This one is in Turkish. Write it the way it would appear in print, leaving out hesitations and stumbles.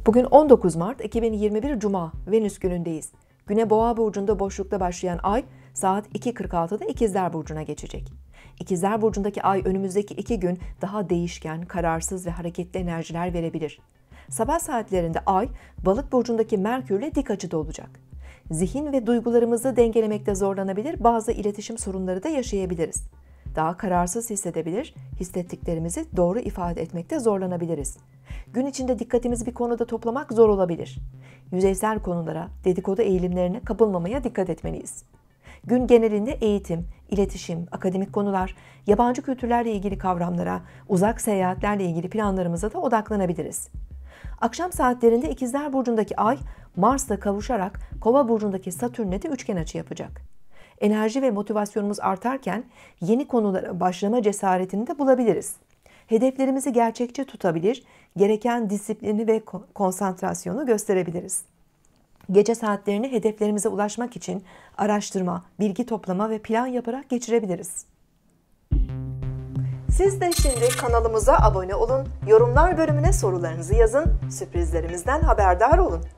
Bugün 19 Mart 2021 Cuma, Venüs günündeyiz. Güne Boğa burcunda boşlukta başlayan ay saat 2.46'da İkizler burcuna geçecek. İkizler burcundaki ay önümüzdeki 2 gün daha değişken, kararsız ve hareketli enerjiler verebilir. Sabah saatlerinde ay Balık burcundaki Merkürle dik açıda olacak. Zihin ve duygularımızı dengelemekte zorlanabilir, bazı iletişim sorunları da yaşayabiliriz. Daha kararsız hissedebilir, hissettiklerimizi doğru ifade etmekte zorlanabiliriz. Gün içinde dikkatimizi bir konuda toplamak zor olabilir. Yüzeysel konulara, dedikodu eğilimlerine kapılmamaya dikkat etmeliyiz. Gün genelinde eğitim, iletişim, akademik konular, yabancı kültürlerle ilgili kavramlara, uzak seyahatlerle ilgili planlarımıza da odaklanabiliriz. Akşam saatlerinde İkizler burcundaki ay, Mars'la kavuşarak Kova burcundaki Satürn'le de üçgen açı yapacak. Enerji ve motivasyonumuz artarken yeni konulara başlama cesaretini de bulabiliriz. Hedeflerimizi gerçekçi tutabilir, gereken disiplini ve konsantrasyonu gösterebiliriz. Gece saatlerini hedeflerimize ulaşmak için araştırma, bilgi toplama ve plan yaparak geçirebiliriz. Siz de şimdi kanalımıza abone olun, yorumlar bölümüne sorularınızı yazın, sürprizlerimizden haberdar olun.